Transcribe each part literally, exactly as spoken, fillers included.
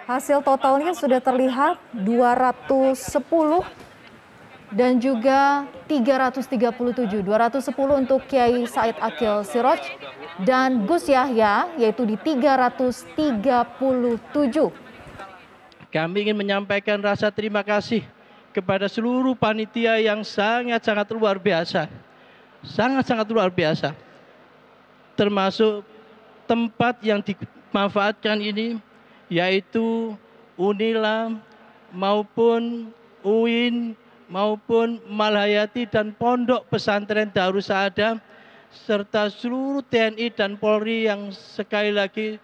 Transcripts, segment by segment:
Hasil totalnya sudah terlihat dua ratus sepuluh dan juga tiga ratus tiga puluh tujuh. dua ratus sepuluh untuk Kiai Said Akil Siroj dan Gus Yahya yaitu di tiga ratus tiga puluh tujuh. Kami ingin menyampaikan rasa terima kasih kepada seluruh panitia yang sangat-sangat luar biasa. Sangat-sangat luar biasa. Termasuk tempat yang dimanfaatkan ini yaitu Unila maupun U I N maupun Malhayati dan Pondok Pesantren Darus Saadah serta seluruh T N I dan Polri yang sekali lagi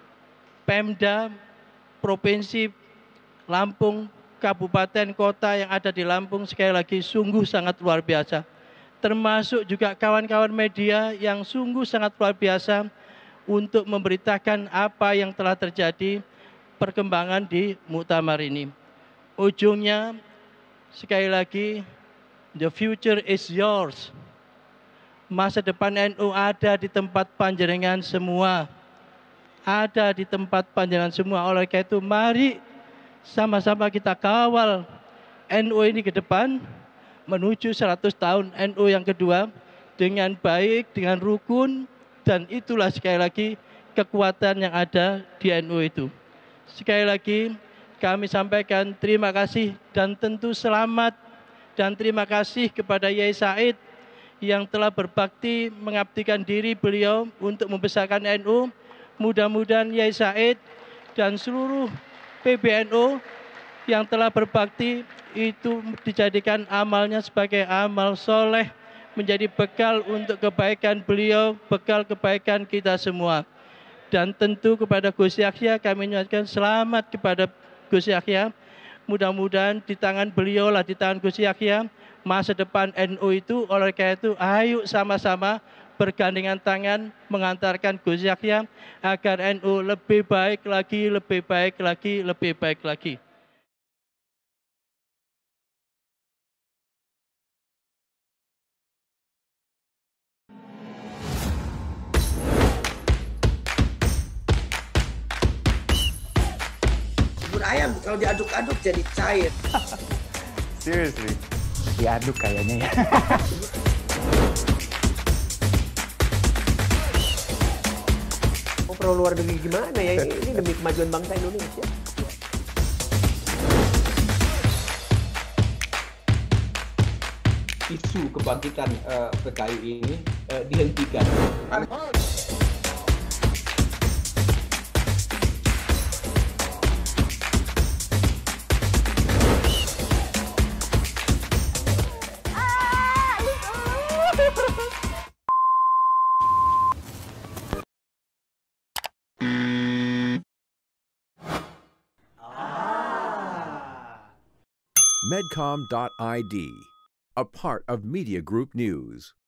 Pemda Provinsi Lampung, kabupaten, kota yang ada di Lampung sekali lagi sungguh sangat luar biasa. Termasuk juga kawan-kawan media yang sungguh sangat luar biasa untuk memberitakan apa yang telah terjadi perkembangan di muktamar ini. Ujungnya sekali lagi the future is yours. Masa depan N U ada di tempat panjenengan semua. Ada di tempat panjenengan semua. Oleh karena itu mari sama-sama kita kawal N U ini ke depan menuju seratus tahun N U yang kedua dengan baik, dengan rukun, dan itulah sekali lagi kekuatan yang ada di N U itu. Sekali lagi kami sampaikan terima kasih dan tentu selamat dan terima kasih kepada Yai Said yang telah berbakti mengabdikan diri beliau untuk membesarkan N U. Mudah-mudahan Yai Said dan seluruh P B N U yang telah berbakti itu dijadikan amalnya sebagai amal soleh, menjadi bekal untuk kebaikan beliau, bekal kebaikan kita semua. Dan tentu kepada Gus Yahya kami mengucapkan selamat kepada Gus Yahya. Mudah-mudahan di tangan beliau lah, di tangan Gus Yahya, masa depan N U itu. Oleh karena itu ayo sama-sama bergandengan tangan mengantarkan Gus Yahya agar N U lebih baik lagi, lebih baik lagi, lebih baik lagi. Bubur ayam kalau diaduk-aduk jadi cair. Seriously, diaduk kayaknya ya. Oh, perlu luar negeri gimana ya? Ini demi kemajuan bangsa Indonesia. Isu kebangkitan uh, P K I ini uh, dihentikan. Medcom dot I D, a part of Media Group News.